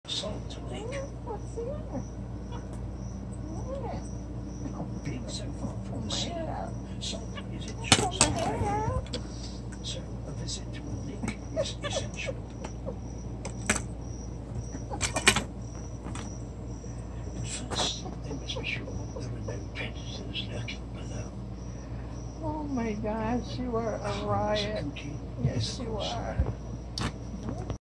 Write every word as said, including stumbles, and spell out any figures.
Salt to leak. What's the matter? Not big so far from the sea. Salt is in Pull short my hair out. so a visit to a leak is essential. But first, they must be sure there are no predators lurking below. Oh my gosh, you are a riot. Yes, you are.